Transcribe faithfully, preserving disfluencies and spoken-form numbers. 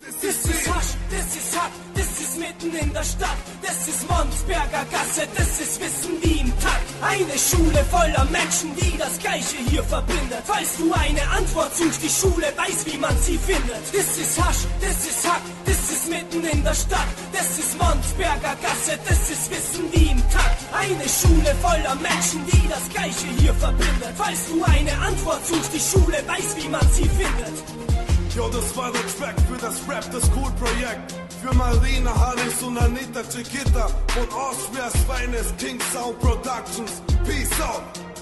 Das ist Hasch, das ist Hack, das ist mitten in der Stadt. Das ist Monsberger Gasse, das ist Wissen wie im Takt. Eine Schule voller Menschen, die das Gleiche hier verbindet. Falls du eine Antwort suchst, die Schule weiß, wie man sie findet. Das ist Hasch, das ist Hack, das ist mitten in der Stadt. Das ist Monsberger Gasse, das ist Wissen wie im Takt. Eine Schule voller Menschen, die das Gleiche hier verbindet. Falls du eine Antwort suchst, die Schule weiß, wie man sie findet. Jo, das war der Track für das Rap, das Cool-Projekt. Für Marina Harris und Anita Chiquita. Von Austrias Finest King Sound Productions. Peace out.